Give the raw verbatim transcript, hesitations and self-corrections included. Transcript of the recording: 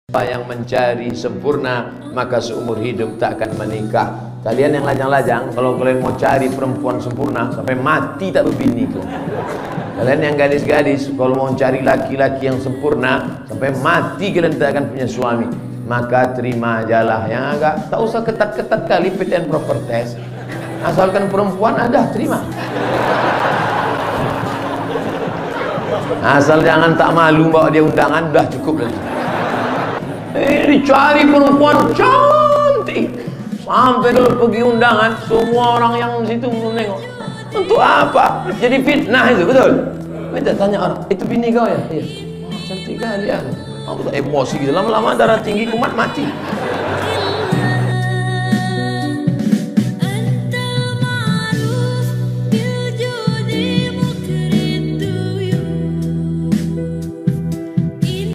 yang mencari sempurna maka seumur hidup tak akan menikah. Kalian yang lajang-lajang, kalau kalian mau cari perempuan sempurna sampai mati tak berbini tuh. Kalian yang gadis-gadis, kalau mau cari laki-laki yang sempurna sampai mati kalian tak akan punya suami. Maka terima ajalah yang agak tak usah ketat-ketat kali fit and proper test. Asalkan perempuan ada, terima. Asal jangan tak malu bawa dia undangan, udah cukup lagi. Eh, dicari perempuan cantik sampai kalau pergi undangan semua orang yang di situ menengok. Untuk apa? Jadi fitnah itu, betul? Kita tanya orang, itu bini kau ya? Iya. Oh, cantik kali ya. Aku tak emosi gitu, lama-lama darah tinggi kumat mati.